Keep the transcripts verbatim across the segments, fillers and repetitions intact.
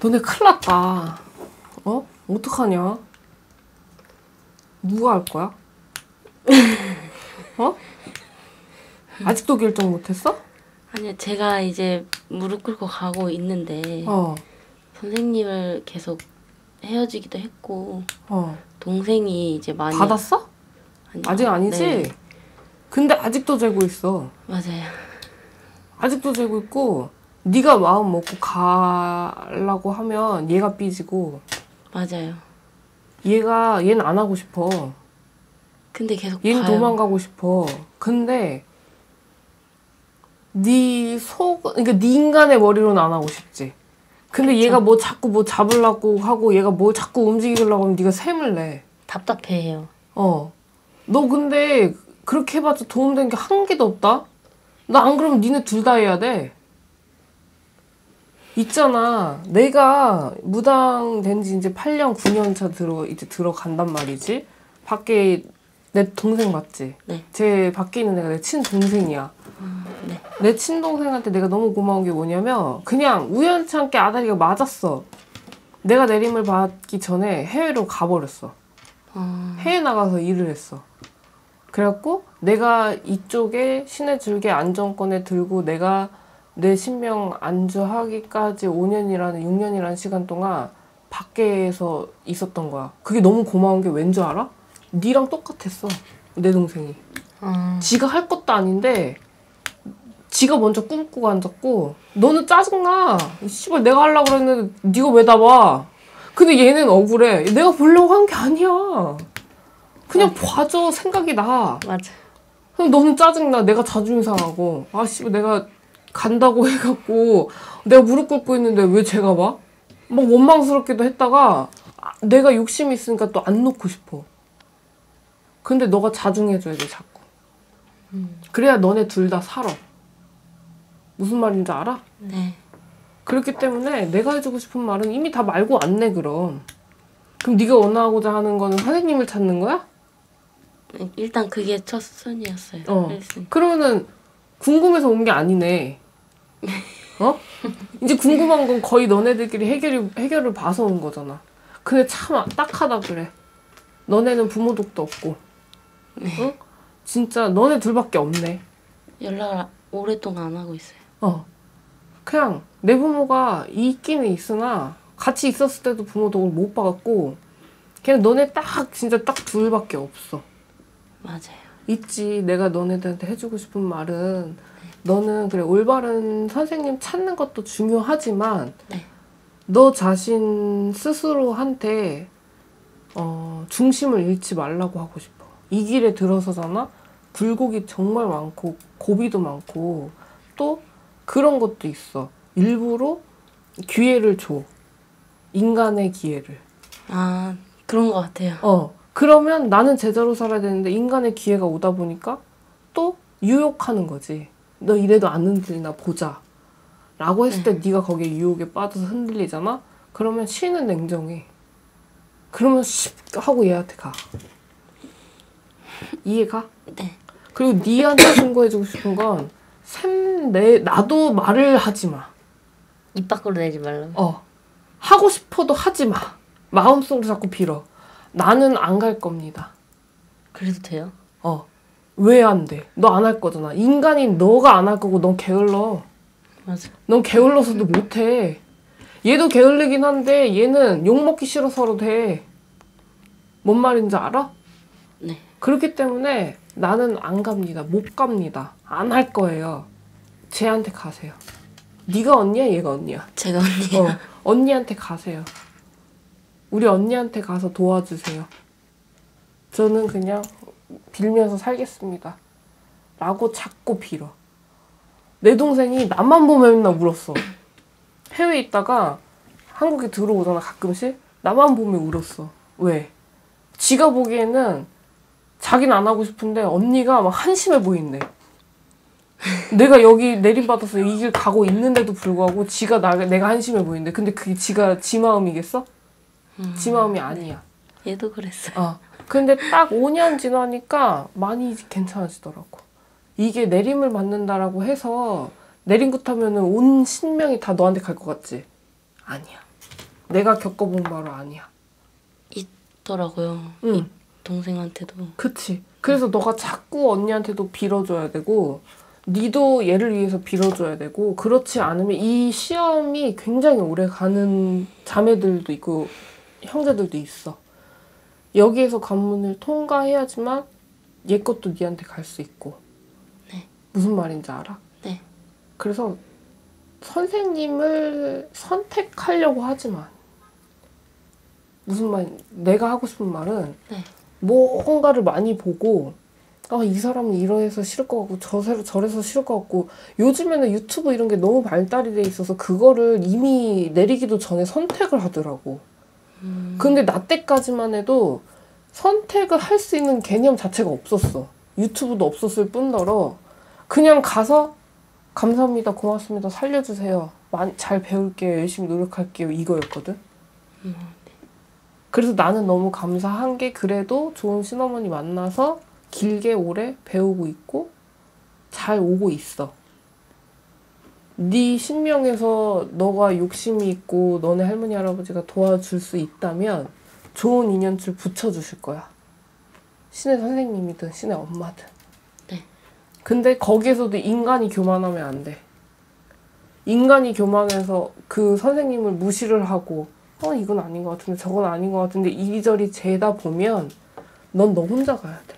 너네 큰일 났다. 어? 어떡하냐? 누가 할 거야? 어? 아직도 결정 못했어? 아니요, 제가 이제 무릎 꿇고 가고 있는데 어. 선생님을 계속 헤어지기도 했고 어. 동생이 이제 많이 받았어? 아니요. 아직 아니지? 네. 근데 아직도 재고 있어. 맞아요. 아직도 재고 있고 네가 마음 먹고 가려고 하면 얘가 삐지고 맞아요. 얘가 얘는 안 하고 싶어. 근데 계속 얘는 가요. 도망가고 싶어. 근데 네 속, 그러니까 네 인간의 머리로는 안 하고 싶지. 근데 그쵸. 얘가 뭐 자꾸 뭐 잡으려고 하고 얘가 뭘 자꾸 움직이려고 하면 네가 셈을 내. 답답해해요. 어. 너 근데 그렇게 해봤자 도움된 게 한 개도 없다? 나 안 그러면 니네 둘 다 해야 돼. 있잖아. 내가 무당 된 지 이제 팔 년, 구 년 차 들어, 이제 들어간단 말이지. 밖에 내 동생 맞지? 네. 제 밖에 있는 애가 내 친동생이야. 음, 네. 내 친동생한테 내가 너무 고마운 게 뭐냐면 그냥 우연찮게 아다리가 맞았어. 내가 내림을 받기 전에 해외로 가버렸어. 어, 해외 나가서 일을 했어. 그래갖고 내가 이쪽에 신의 줄기 안정권에 들고 내가 내 신명 안주하기까지 오 년이라는 육 년이라는 시간 동안 밖에서 있었던 거야. 그게 너무 고마운 게 왠 줄 알아? 니랑 똑같았어. 내 동생이. 어, 지가 할 것도 아닌데 지가 먼저 꿈꾸고 앉았고 너는 짜증나. 씨발 내가 하려고 그랬는데 네가 왜 나와. 근데 얘는 억울해. 내가 보려고 한 게 아니야. 그냥 맞아. 봐줘. 생각이 나. 맞아. 그럼 너는 짜증나. 내가 자존심 상하고. 아 씨발 내가 간다고 해갖고 내가 무릎 꿇고 있는데 왜 쟤가 봐? 막 원망스럽기도 했다가 아, 내가 욕심이 있으니까 또 안 놓고 싶어. 근데 너가 자중해줘야 돼 자꾸. 음. 그래야 너네 둘 다 살아. 무슨 말인지 알아? 네. 그렇기 때문에 내가 해주고 싶은 말은 이미 다 말고 왔네 그럼. 그럼 네가 원하고자 하는 거는 선생님을 찾는 거야? 일단 그게 첫 순이었어요. 어. 그랬으니까. 그러면은 궁금해서 온 게 아니네. 어? 이제 궁금한 건 거의 너네들끼리 해결이, 해결을 봐서 온 거잖아. 근데 참 딱하다 그래. 너네는 부모독도 없고. 네. 응? 진짜 너네 둘밖에 없네. 연락을 오랫동안 안 하고 있어요. 어. 그냥 내 부모가 있기는 있으나 같이 있었을 때도 부모 덕을 못 봐갖고 그냥 너네 딱 진짜 딱 둘밖에 없어. 맞아요. 있지. 내가 너네들한테 해주고 싶은 말은 너는 그래 올바른 선생님 찾는 것도 중요하지만 네. 너 자신 스스로한테 어, 중심을 잃지 말라고 하고 싶어. 이 길에 들어서잖아. 굴곡이 정말 많고 고비도 많고 또 그런 것도 있어. 일부러 기회를 줘. 인간의 기회를. 아, 그런 것 같아요. 어. 그러면 나는 제자로 살아야 되는데 인간의 기회가 오다 보니까 또 유혹하는 거지. 너 이래도 안 흔들리나 보자. 라고 했을 때 네가 거기에 유혹에 빠져서 흔들리잖아? 그러면 신은 냉정해. 그러면 씹 하고 얘한테 가. 이해가? 네. 그리고 니한테 신고해주고 싶은 건 샘, 내, 나도 말을 하지 마. 입 밖으로 내지 말라고. 어. 하고 싶어도 하지 마. 마음속으로 자꾸 빌어. 나는 안 갈 겁니다. 그래도 돼요? 어. 왜 안 돼? 너 안 할 거잖아. 인간인 너가 안 할 거고 넌 게을러. 맞아. 넌 게을러서도 못해. 얘도 게을르긴 한데 얘는 욕먹기 싫어서라도 해. 뭔 말인지 알아? 네. 그렇기 때문에 나는 안 갑니다. 못 갑니다. 안 할 거예요. 쟤한테 가세요. 네가 언니야? 얘가 언니야? 제가 언니요. 어, 언니한테 가세요. 우리 언니한테 가서 도와주세요. 저는 그냥 빌면서 살겠습니다. 라고 자꾸 빌어. 내 동생이 나만 보면 맨날 울었어. 해외에 있다가 한국에 들어오잖아 가끔씩. 나만 보면 울었어. 왜? 지가 보기에는 자기는 안 하고 싶은데 언니가 막 한심해 보인대. 내가 여기 내림받아서 이 길 가고 있는데도 불구하고 지가 나, 내가 한심해 보이는데 근데 그게 지가 지 마음이겠어? 음, 지 마음이 아니야. 얘도 그랬어요. 어. 근데 딱 오 년 지나니까 많이 괜찮아지더라고. 이게 내림을 받는다라고 해서 내림 굿하면은 온 신명이 다 너한테 갈 것 같지? 아니야. 내가 겪어본 바로 아니야. 있더라고요. 응. 이 동생한테도. 그치. 그래서 너가 자꾸 언니한테도 빌어줘야 되고 니도 얘를 위해서 빌어줘야 되고 그렇지 않으면 이 시험이 굉장히 오래 가는 자매들도 있고 형제들도 있어. 여기에서 관문을 통과해야지만 얘 것도 니한테 갈 수 있고. 네. 무슨 말인지 알아? 네. 그래서 선생님을 선택하려고 하지만 무슨 말, 내가 하고 싶은 말은 네. 뭔가를 많이 보고 아, 이 사람은 이러해서 싫을 것 같고 저 저래서 싫을 것 같고 요즘에는 유튜브 이런 게 너무 발달이 돼 있어서 그거를 이미 내리기도 전에 선택을 하더라고. 음. 근데 나 때까지만 해도 선택을 할 수 있는 개념 자체가 없었어. 유튜브도 없었을 뿐더러 그냥 가서 감사합니다, 고맙습니다, 살려주세요, 많이 잘 배울게요, 열심히 노력할게요 이거였거든. 음. 그래서 나는 너무 감사한 게 그래도 좋은 신어머니 만나서 길게 오래 배우고 있고 잘 오고 있어. 네 신명에서 너가 욕심이 있고 너네 할머니 할아버지가 도와줄 수 있다면 좋은 인연줄 붙여주실 거야. 신의 선생님이든 신의 엄마든. 네. 근데 거기에서도 인간이 교만하면 안 돼. 인간이 교만해서 그 선생님을 무시를 하고 어 이건 아닌 것 같은데 저건 아닌 것 같은데 이리저리 재다 보면 넌 너 혼자 가야 돼.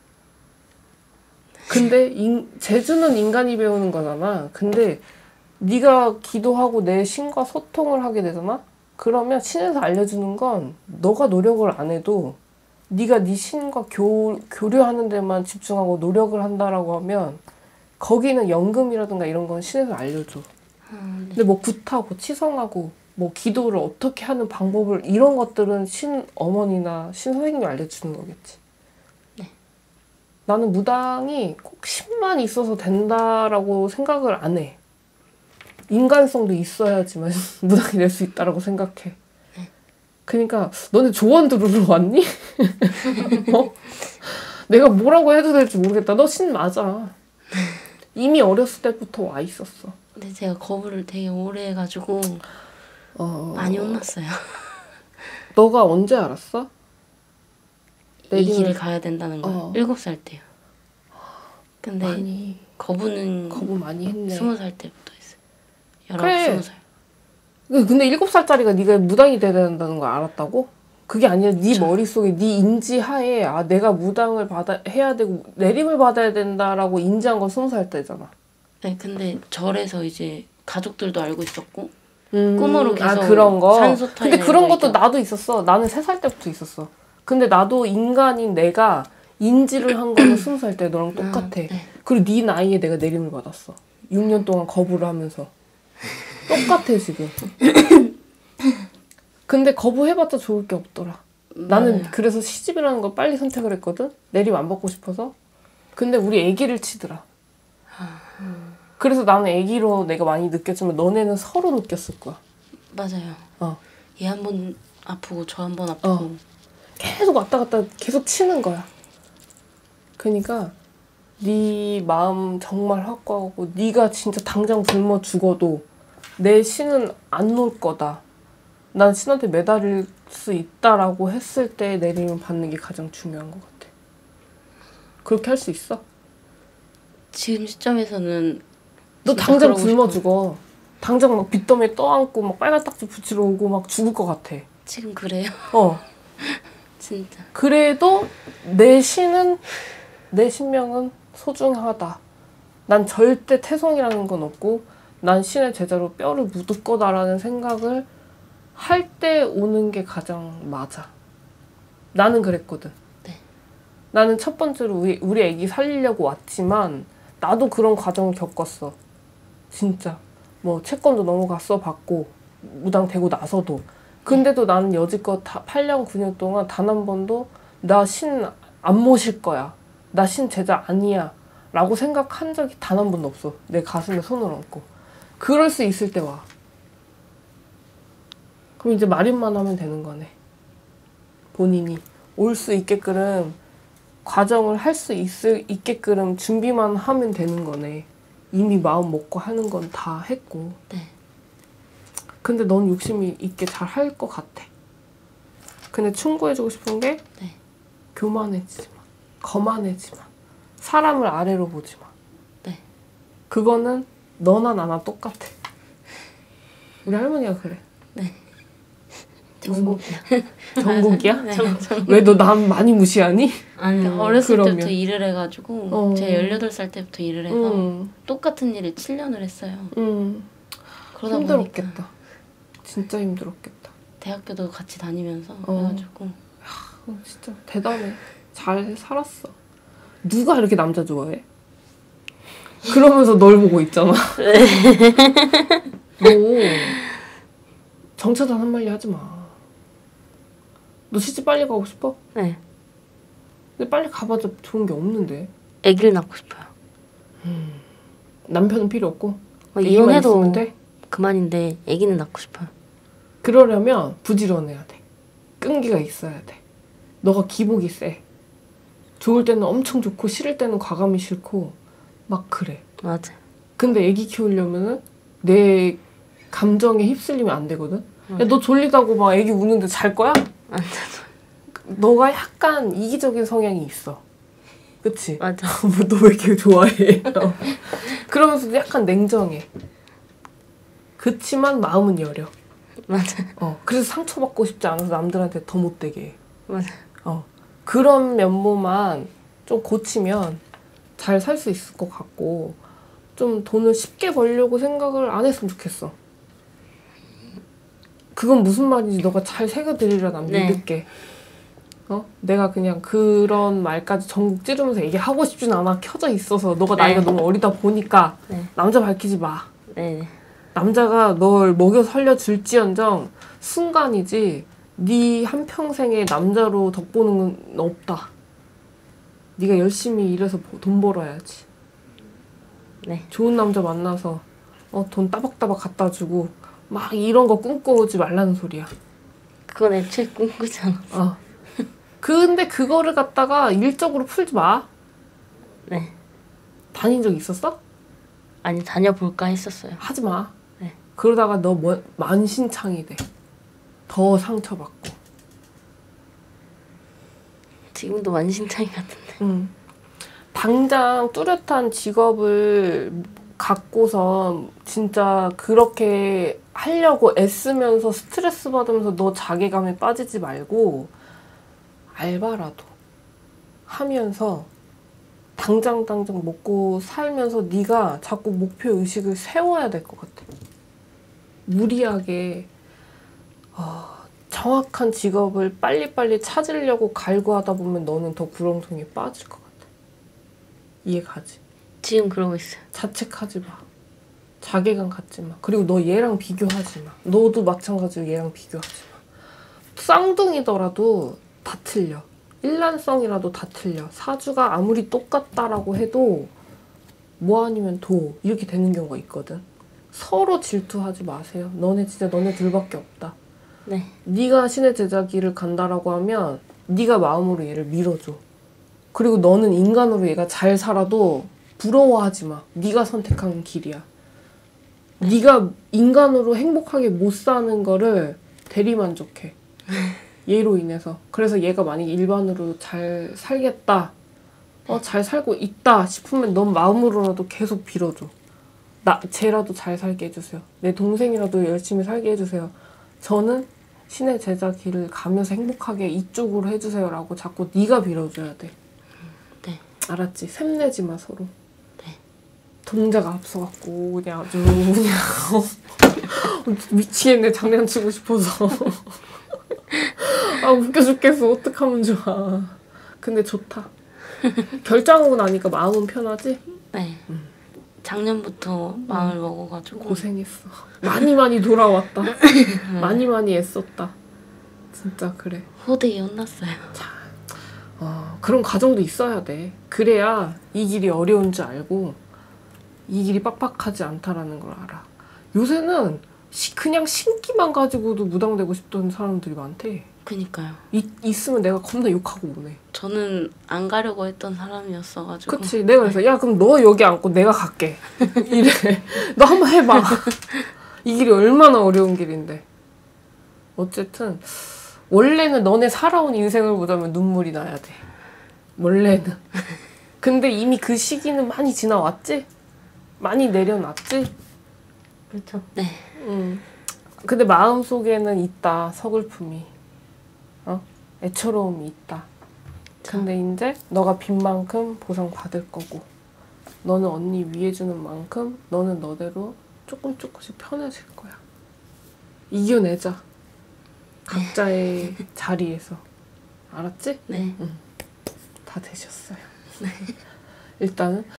근데 인, 재주는 인간이 배우는 거잖아. 근데 네가 기도하고 내 신과 소통을 하게 되잖아. 그러면 신에서 알려주는 건 너가 노력을 안 해도 네가 네 신과 교, 교류하는 데만 집중하고 노력을 한다라고 하면 거기는 연금이라든가 이런 건 신에서 알려줘. 아, 네. 근데 뭐 굿하고 치성하고 뭐 기도를 어떻게 하는 방법을 이런 것들은 신 어머니나 신 선생님이 알려주는 거겠지. 네. 나는 무당이 꼭 신만 있어서 된다라고 생각을 안 해. 인간성도 있어야지만 무당이 될 수 있다라고 생각해. 그러니까 너네 조언 들으러 왔니? 어? 내가 뭐라고 해도 될지 모르겠다. 너 신 맞아. 이미 어렸을 때부터 와 있었어. 근데 제가 거부를 되게 오래 해가지고 어... 많이 혼났어요. 너가 언제 알았어? 이 내리면- 길을 가야 된다는 걸 어. 일곱 살 때요. 근데 많이 거부는 거부 많이 했네. 스무 살 때부터 했어요. 열아홉, 그래. 스무 살. 근데 일곱 살짜리가 네가 무당이 돼야 된다는 걸 알았다고? 그게 아니라 네 그쵸. 머릿속에 네 인지하에 아 내가 무당을 받아 해야 되고 내림을 받아야 된다라고 인지한 건 스무 살 때잖아. 네, 근데 절에서 이제 가족들도 알고 있었고 음, 꿈으로 계속 아 그런 거. 산소 타임 근데 그런 이런 거 것도 있잖아. 나도 있었어. 나는 세 살 때부터 있었어. 근데 나도 인간인 내가 인지를 한 거는 스무 살 때 너랑 똑같아. 아, 네. 그리고 네 나이에 내가 내림을 받았어. 육 년 동안 거부를 하면서. 똑같아 지금. 근데 거부해봤자 좋을 게 없더라. 나는 맞아요. 그래서 시집이라는 걸 빨리 선택을 했거든. 내림 안 받고 싶어서. 근데 우리 애기를 치더라. 그래서 나는 애기로 내가 많이 느꼈지만 너네는 서로 느꼈을 거야. 맞아요. 어. 얘 한 번 아프고 저 한 번 아프고. 어. 계속 왔다 갔다 계속 치는 거야. 그러니까 네 마음 정말 확고하고 네가 진짜 당장 굶어 죽어도 내 신은 안 놓을 거다. 난 신한테 매달릴 수 있다라고 했을 때 내림을 받는 게 가장 중요한 것 같아. 그렇게 할 수 있어? 지금 시점에서는 너 진짜 당장 그러고 굶어 싶어요. 죽어. 당장 막 빚더미에 떠안고 막 빨간 딱지 붙이러 오고 막 죽을 것 같아. 지금 그래요. 어. 진짜. 그래도 내 신은 내 신명은 소중하다. 난 절대 태송이라는 건 없고 난 신의 제자로 뼈를 묻을 거다라는 생각을 할 때 오는 게 가장 맞아. 나는 그랬거든. 네. 나는 첫 번째로 우리, 우리 애기 살리려고 왔지만 나도 그런 과정을 겪었어. 진짜. 뭐 채권도 넘어갔어 받고 무당 되고 나서도. 근데도 나는 여지껏 다 팔 년 구 년 동안 단 한 번도 나 신 안 모실 거야. 나 신 제자 아니야. 라고 생각한 적이 단 한 번도 없어. 내 가슴에 손을 얹고. 그럴 수 있을 때 와. 그럼 이제 마련만 하면 되는 거네. 본인이 올 수 있게끔 과정을 할 수 있게끔 준비만 하면 되는 거네. 이미 마음 먹고 하는 건 다 했고. 네. 근데 넌 욕심이 있게 잘 할 것 같아. 근데 충고해주고 싶은 게 네. 교만해지지 마. 거만해지지 마. 사람을 아래로 보지 마. 네. 그거는 너나 나나 똑같아. 우리 할머니가 그래. 네. 정국이야. 정국이야? 네. 왜 너 남 많이 무시하니? 아니 어렸을 그러면. 때부터 일을 해가지고 어. 제가 열여덟 살 때부터 일을 해서 음, 똑같은 일을 칠 년을 했어요. 음. 그러다 힘들었겠다. 보니까 진짜 힘들었겠다. 대학교도 같이 다니면서 어. 해가지고 어, 진짜 대단해. 잘 살았어. 누가 이렇게 남자 좋아해? 그러면서 널 보고 있잖아. 너 정체단 한 말리 하지 마. 너 시집 빨리 가고 싶어? 네. 근데 빨리 가봐도 좋은 게 없는데. 아기를 낳고 싶어요. 남편은 필요 없고 어, 애기만 이혼해도 있으면 돼? 그만인데 아기는 낳고 싶어요. 그러려면 부지런해야 돼. 끈기가 있어야 돼. 너가 기복이 세. 좋을 때는 엄청 좋고 싫을 때는 과감히 싫고 막 그래. 맞아. 근데 애기 키우려면은 내 감정에 휩쓸리면 안 되거든. 야, 너 졸리다고 막 애기 우는데 잘 거야? 안 너가 약간 이기적인 성향이 있어. 그치? 맞아. 너 왜 이렇게 좋아해? 어. 그러면서도 약간 냉정해. 그치만 마음은 여려. 맞아. 어. 그래서 상처받고 싶지 않아서 남들한테 더 못되게 해. 맞아. 어. 그런 면모만 좀 고치면 잘 살 수 있을 것 같고 좀 돈을 쉽게 벌려고 생각을 안 했으면 좋겠어. 그건 무슨 말인지 너가 잘 새겨들이라 난 네. 믿을게. 어? 내가 그냥 그런 말까지 전국 찌르면서 얘기하고 싶진 않아. 켜져 있어서 너가 네. 나이가 너무 어리다 보니까 네. 남자 밝히지 마. 네. 남자가 널 먹여 살려줄지언정 순간이지 네 한평생에 남자로 덕보는 건 없다. 네가 열심히 일해서 돈 벌어야지. 네. 좋은 남자 만나서 어, 돈 따박따박 갖다 주고 막 이런 거 꿈꿔오지 말라는 소리야. 그건 애초에 꿈꾸지 않아. 어. 근데 그거를 갖다가 일적으로 풀지 마. 네. 다닌 적 있었어? 아니 다녀볼까 했었어요. 하지 마. 네. 그러다가 너 뭐, 만신창이 돼. 더 상처받고. 지금도 만신창이 같은데. 응. 당장 뚜렷한 직업을 갖고서 진짜 그렇게 하려고 애쓰면서 스트레스 받으면서 너 자괴감에 빠지지 말고 알바라도 하면서 당장 당장 먹고 살면서 네가 자꾸 목표 의식을 세워야 될 것 같아. 무리하게 어, 정확한 직업을 빨리빨리 찾으려고 갈구하다 보면 너는 더 구렁텅이에 빠질 것 같아. 이해 가지? 지금 그러고 있어요. 자책하지 마. 자괴감 갖지 마. 그리고 너 얘랑 비교하지 마. 너도 마찬가지로 얘랑 비교하지 마. 쌍둥이더라도 다 틀려. 일란성이라도 다 틀려. 사주가 아무리 똑같다라고 해도 뭐 아니면 도 이렇게 되는 경우가 있거든. 서로 질투하지 마세요. 너네 진짜 너네 둘밖에 없다. 네. 네가 신의 제자기를 간다라고 하면 네가 마음으로 얘를 밀어줘. 그리고 너는 인간으로 얘가 잘 살아도 부러워하지 마. 네가 선택한 길이야. 네가 인간으로 행복하게 못 사는 거를 대리만족해. 얘로 인해서. 그래서 얘가 만약에 일반으로 잘 살겠다. 어, 잘 살고 있다 싶으면 넌 마음으로라도 계속 빌어줘. 나, 쟤라도 잘 살게 해주세요. 내 동생이라도 열심히 살게 해주세요. 저는 신의 제자 길을 가면서 행복하게 이쪽으로 해주세요 라고 자꾸 네가 빌어줘야 돼. 네. 알았지? 샘내지 마 서로. 네. 동자가 앞서갖고 그냥 아주 그냥 미치겠네. 장난치고 싶어서. 아 웃겨 죽겠어. 어떡하면 좋아. 근데 좋다. 결정하고 나니까 마음은 편하지? 네. 음. 작년부터 마음을 먹어가지고 고생했어. 많이 많이 돌아왔다. 많이 많이 애썼다. 진짜 그래. 호되게 혼났어요. 어, 그런 과정도 있어야 돼. 그래야 이 길이 어려운 줄 알고 이 길이 빡빡하지 않다라는 걸 알아. 요새는 시, 그냥 신기만 가지고도 무당되고 싶다는 사람들이 많대. 그니까요. 이, 있으면 내가 겁나 욕하고 오네. 저는 안 가려고 했던 사람이었어가지고. 그치. 내가 그래서 야 그럼 너 여기 앉고 내가 갈게. 이래. 너 한번 해봐. 이 길이 얼마나 어려운 길인데. 어쨌든 원래는 너네 살아온 인생을 보자면 눈물이 나야 돼. 원래는. 근데 이미 그 시기는 많이 지나왔지? 많이 내려놨지? 그렇죠. 네. 응. 근데 마음속에는 있다, 서글픔이. 어? 애처로움이 있다. 근데 이제 너가 빈 만큼 보상받을 거고, 너는 언니 위해주는 만큼 너는 너대로 조금 조금씩 편해질 거야. 이겨내자. 각자의 자리에서. 알았지? 네. 다 되셨어요. 일단은